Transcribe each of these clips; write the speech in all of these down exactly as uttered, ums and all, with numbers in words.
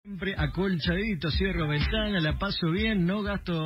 Siempre acolchadito, cierro ventana, la paso bien, no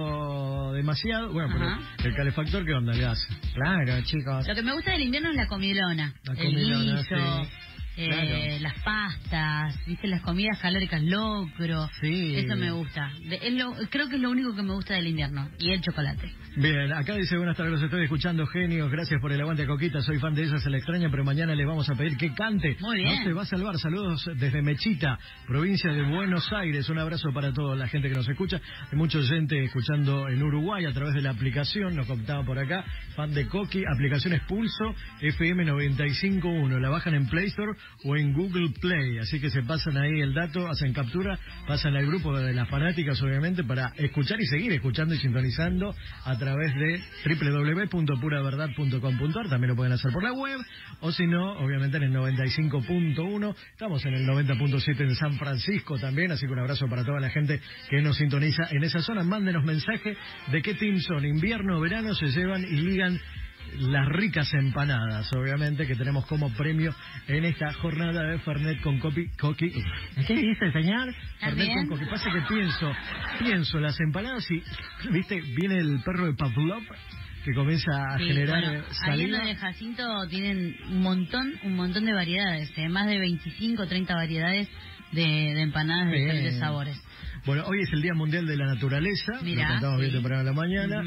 gasto demasiado. Bueno, Ajá. pero el calefactor, ¿qué onda le hace? Claro, chicos. Lo que me gusta del invierno es la comilona. La el comilona, guiso, sí. eh, Claro. las pastas, viste, las comidas calóricas, locro. Sí. Eso me gusta. De- es lo, creo que es lo único que me gusta del invierno. Y el chocolate. Bien, acá dice, buenas tardes, los estoy escuchando, genios, gracias por el aguante, Coquita, soy fan de esa, se la extraña, pero mañana les vamos a pedir que cante. Muy bien. No se va a salvar, saludos desde Mechita, provincia de Buenos Aires, un abrazo para toda la gente que nos escucha, hay mucha gente escuchando en Uruguay a través de la aplicación, nos contaba por acá, fan de Coqui, aplicaciones Pulso, F M noventa y cinco punto uno, la bajan en Play Store o en Google Play, así que se pasan ahí el dato, hacen captura, pasan al grupo de las fanáticas, obviamente, para escuchar y seguir escuchando y sintonizando a través de doble u doble u doble u punto pura verdad punto com punto a r, también lo pueden hacer por la web, o si no, obviamente en el noventa y cinco punto uno, estamos en el noventa punto siete en San Francisco también, así que un abrazo para toda la gente que nos sintoniza en esa zona. Mándenos mensaje de qué team son, invierno o verano, se llevan y ligan las ricas empanadas, obviamente, que tenemos como premio en esta jornada de Fernet con Coqui. Coqui. ¿Qué dice, señor? Fernet con Coqui. Pasa que pienso, pienso las empanadas y, viste, viene el perro de Pavlov que comienza a Sí, generar bueno, ahí saliva. en lo de Jacinto tienen un montón, un montón de variedades, eh, más de veinticinco, treinta variedades de, de empanadas de Bien. diferentes sabores. Bueno, hoy es el Día Mundial de la Naturaleza, Mirá, lo contamos bien sí. temprano a la mañana.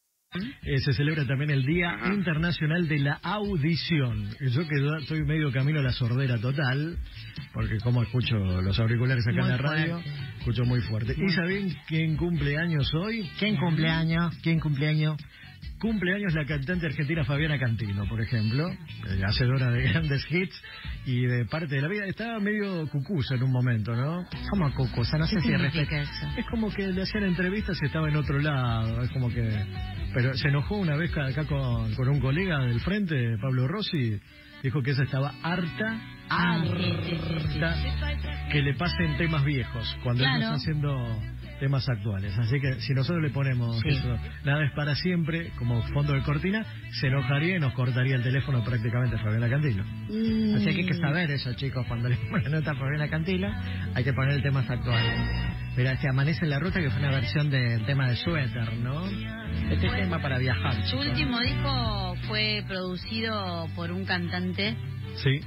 Eh, se celebra también el Día Internacional de la Audición. Yo que ya estoy medio camino a la sordera total, porque como escucho los auriculares acá Muy en la radio, fuerte. escucho muy fuerte. ¿Y saben quién cumple años hoy? ¿Quién cumpleaños? ¿Quién cumpleaños? Cumpleaños la cantante argentina Fabiana Cantilo, por ejemplo, eh, hacedora de grandes hits y de parte de la vida. Estaba medio cucusa en un momento, ¿no? ¿Cómo cucusa? No sé ¿Qué si significa respeta. eso? Es como que le hacían entrevistas y estaba en otro lado, es como que... Pero se enojó una vez ca- acá con, con un colega del frente, Pablo Rossi, dijo que ella estaba harta, Ah, sí, sí, sí, sí. harta que le pasen temas viejos, cuando Claro. él está haciendo temas actuales. Así que si nosotros le ponemos Sí. eso, nada es para siempre, como fondo de cortina, se enojaría y nos cortaría el teléfono prácticamente a Fabiana Cantilo. Mm. Así que hay que saber eso, chicos. Cuando le ponen nota por la cantila, hay que poner el tema actual. Mira, este Amanece en la Ruta, que fue una versión del tema de Suéter, ¿no? Este Bueno. tema para viajar, Su chicos. último disco fue producido por un cantante Sí.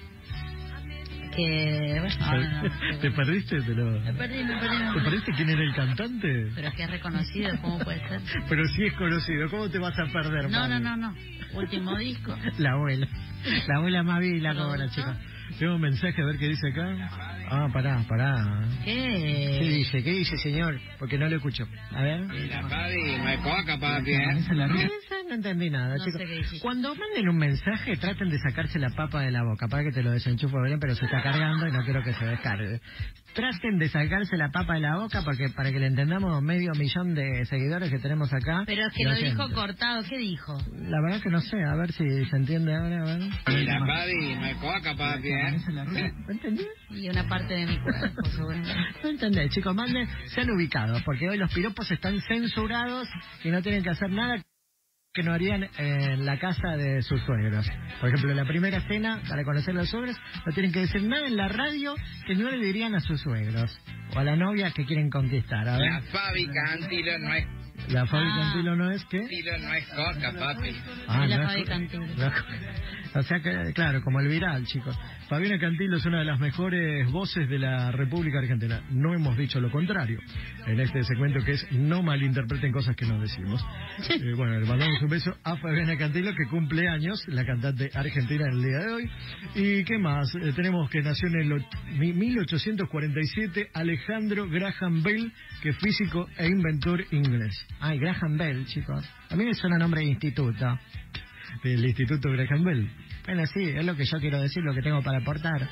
que... Bueno, ahora no. ¿Te perdiste? Te, lo... Me perdí, me perdí, me ¿Te perdí. perdiste quién era el cantante? Pero es que es reconocido, ¿cómo puede ser? Pero sí es conocido, ¿cómo te vas a perder? No, no, Pablo? no, no. Último disco. La abuela. La abuela más viva y la ¿Productor? cobra, chicos. Tengo un mensaje, a ver qué dice acá. Ah, pará, pará. ¿Qué? ¿Qué dice? ¿Qué dice, señor? Porque no lo escucho. A ver. Mira, papi, no es coca, papi, ¿eh? Amanece en la Ruta. No entendí nada, No chicos. sé qué dijiste. Cuando manden un mensaje, traten de sacarse la papa de la boca. Para que te lo desenchufo bien, pero se está cargando y no quiero que se descargue. Traten de sacarse la papa de la boca porque para que le entendamos medio millón de seguidores que tenemos acá. Pero es que y lo oyentes. dijo cortado. ¿Qué dijo? La verdad que no sé, a ver si se entiende ahora. A ver. Mira, papi, no es coca, papi, ¿eh? Amanece en la Ruta. ¿No entendí? Y una parte de mi cuerpo, seguramente. No entendés, chicos, manden, sean ubicados, porque hoy los piropos están censurados y no tienen que hacer nada que no harían en la casa de sus suegros. Por ejemplo, en la primera cena, para conocer a los suegros, no tienen que decir nada en la radio que no le dirían a sus suegros o a la novia que quieren conquistar. A ver, La Fabi Cantilo no es La Fabi Ah. Cantilo no es que... Cantilo, no es coca, papi. Ah, Es la no Fabi es- Cantilo. no- O sea que, claro, como el viral, chicos. Fabiana Cantilo es una de las mejores voces de la República Argentina. No hemos dicho lo contrario en este segmento, que es no malinterpreten cosas que no decimos. Eh, bueno, le mandamos un beso a Fabiana Cantilo, que cumple años, la cantante argentina en el día de hoy. ¿Y qué más? Eh, tenemos que nació en el och- mi- mil ochocientos cuarenta y siete Alejandro Graham Bell, que es físico e inventor inglés. ay, Graham Bell, chicos. A mí me suena nombre de instituto. Del Instituto Graham Bell. Bueno, sí, es lo que yo quiero decir, lo que tengo para aportar.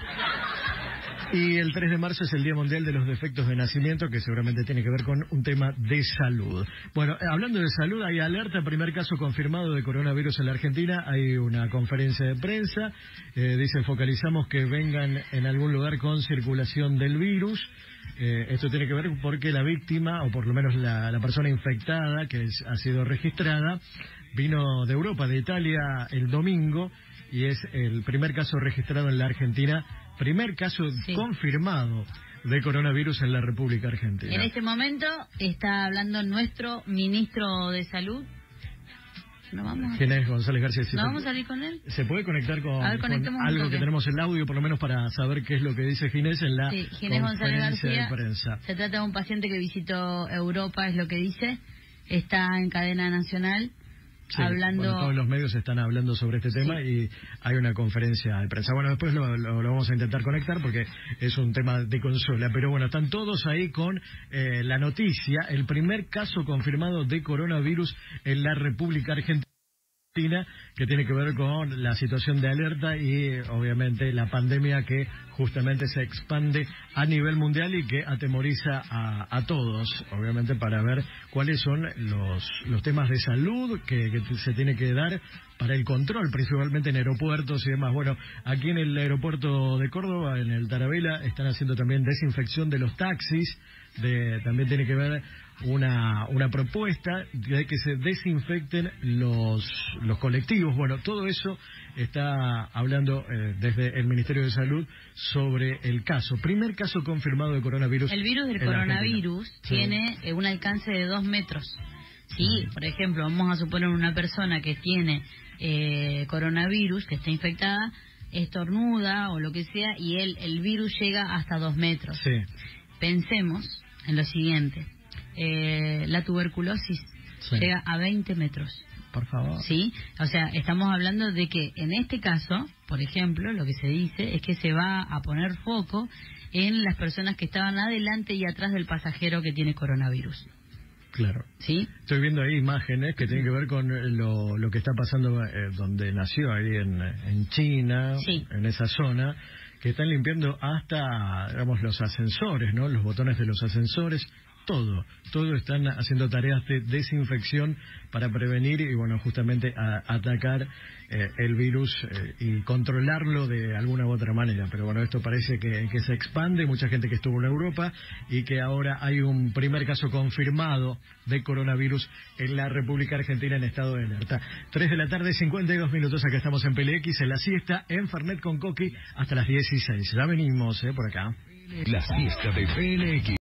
Y el tres de marzo es el Día Mundial de los Defectos de Nacimiento, que seguramente tiene que ver con un tema de salud. Bueno, eh, hablando de salud, hay alerta, primer caso confirmado de coronavirus en la Argentina, hay una conferencia de prensa, eh, dice, focalizamos que vengan en algún lugar con circulación del virus. Eh, esto tiene que ver porque la víctima, o por lo menos la, la persona infectada que es- ha sido registrada, vino de Europa, de Italia, el domingo, y es el primer caso registrado en la Argentina, primer caso Sí. confirmado de coronavirus en la República Argentina. En este momento está hablando nuestro ministro de Salud. ¿No vamos? ¿Quién es González García? ¿No vamos a salir con él? ¿Se puede conectar con, A ver, con conectemos un algo toque. que tenemos el audio, por lo menos para saber qué es lo que dice Ginés en la Sí, Ginés González conferencia García. de prensa? Se trata de un paciente que visitó Europa, es lo que dice. Está en cadena nacional. Sí, hablando... bueno, todos los medios están hablando sobre este tema Sí. y hay una conferencia de prensa. Bueno, después lo, lo- lo vamos a intentar conectar porque es un tema de consola. Pero bueno, están todos ahí con eh, la noticia. El primer caso confirmado de coronavirus en la República Argentina, que tiene que ver con la situación de alerta y obviamente la pandemia que justamente se expande a nivel mundial y que atemoriza a, a todos, obviamente para ver cuáles son los, los temas de salud que, que se tiene que dar para el control, principalmente en aeropuertos y demás. Bueno, aquí en el aeropuerto de Córdoba, en el Tarabela, están haciendo también desinfección de los taxis, de, también tiene que ver una, una propuesta de que se desinfecten los, los colectivos. Bueno, todo eso está hablando eh, desde el Ministerio de Salud sobre el caso. Primer caso confirmado de coronavirus. El virus del en la coronavirus Argentina. tiene eh, un alcance de dos metros. Sí, Mm. por ejemplo, vamos a suponer una persona que tiene eh, coronavirus, que está infectada, estornuda o lo que sea, y él, el virus llega hasta dos metros. Sí, Pensemos en lo siguiente. Eh, la tuberculosis Sí. llega a veinte metros. por favor. ¿Sí? O sea, estamos hablando de que en este caso, por ejemplo, lo que se dice es que se va a poner foco en las personas que estaban adelante y atrás del pasajero que tiene coronavirus. Claro. ¿Sí? Estoy viendo ahí imágenes que tienen que ver con lo, lo que está pasando eh, donde nació, ahí en, en China, Sí. en esa zona, que están limpiando hasta, digamos, los ascensores, ¿no? Los botones de los ascensores, todo, todo están haciendo tareas de desinfección para prevenir y, bueno, justamente a- atacar eh, el virus eh, y controlarlo de alguna u otra manera. Pero bueno, esto parece que, que se expande, mucha gente que estuvo en Europa y que ahora hay un primer caso confirmado de coronavirus en la República Argentina en estado de alerta. tres de la tarde, cincuenta y dos minutos, acá estamos en P L X, en la siesta, en Fernet con Coqui, hasta las dieciséis. Ya venimos, eh, por acá. La siesta de P L X.